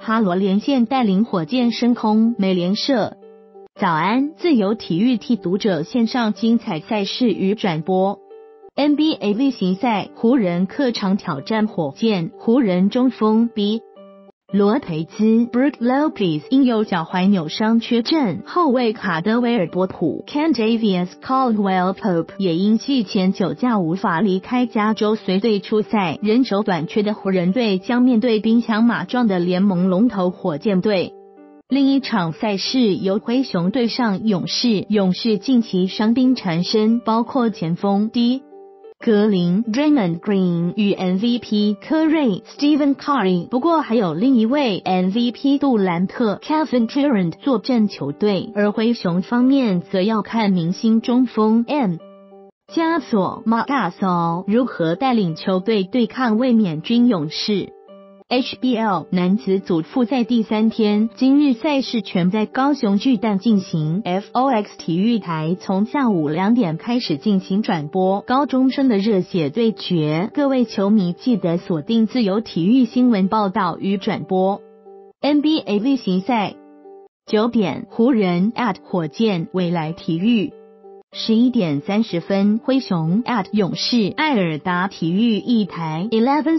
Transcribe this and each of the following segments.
哈罗连线带领火箭升空。美联社早安，自由体育替读者线上精彩赛事与转播。NBA 例行赛，湖人客场挑战火箭，湖人中锋 B. 罗培兹 Brook Lopez 因有脚踝扭伤缺阵，后卫卡德维尔波普 Kentavious Caldwell Pope 也因季前酒驾无法离开加州随队出赛。人手短缺的湖人队将面对兵强马壮的联盟龙头火箭队。另一场赛事由灰熊对上勇士，勇士近期伤兵缠身，包括前锋 D. 格林 Draymond Green 与 MVP 科瑞 Stephen Curry， 不过还有另一位 MVP 杜兰特 Kevin Durant 坐镇球队，而灰熊方面则要看明星中锋 M. 加索 Marc Gasol 如何带领球队对抗卫冕军勇士。HBL 男子组复赛第3天，今日赛事全在高雄巨蛋进行。FOX 体育台从下午2点开始进行转播，高中生的热血对决，各位球迷记得锁定自由体育新闻报道与转播。NBA 例行赛9点，湖人 at 火箭，未来体育。11点30分，灰熊 at 勇士，艾尔达体育一台 Eleven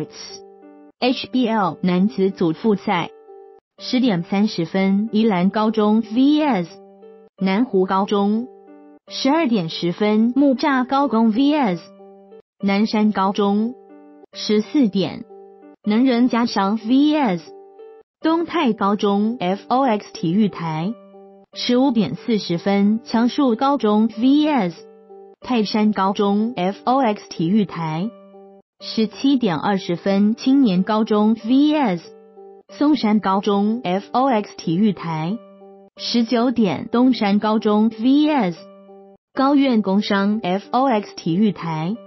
Sports。HBL 男子组复赛10点30分，宜兰高中 vs 南湖高中。12点10分，木栅高工 vs 南山高中。14点，能人家商 vs 东泰高中。FOX 体育台。15点40分，强树高中 vs 泰山高中。FOX 体育台。17点20分，青年高中 vs 松山高中。FOX 体育台。19点，东山高中 vs 高苑工商。FOX 体育台。